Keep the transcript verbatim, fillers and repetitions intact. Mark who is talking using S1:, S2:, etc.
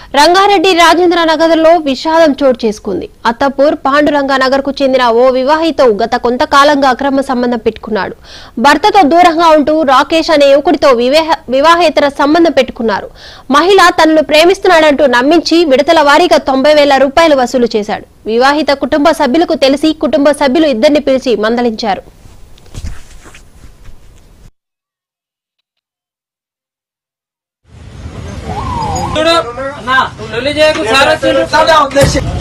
S1: రంగారెడ్డి రాజేంద్ర నగర్ లో విషాదం చోటు చేసుకుంది. అత్తపూర్ పాండురంగ నగర్ కు చెందిన ఓ వివాహిత గత కొంతకాలంగా అక్రమ సంబంధం పెట్టుకున్నాడు. భర్తతో దూరంగా ఉంటూ రాకేష్ అనే యువకుడితో వివాహేతర సంబంధం పెట్టుకున్నారు. మహిళ తనను ప్రేమిస్తున్నాడంటూ నమ్మించి విడతల వారీగా తొంభై వేల రూపాయలు వసూలు చేశాడు. వివాహిత కుటుంబ సభ్యులకు తెలిసి కుటుంబ సభ్యులు ఇద్దరిని పిలిచి మందలించారు.
S2: ना लొల్లి చేయకు సార్ వచ్చిండు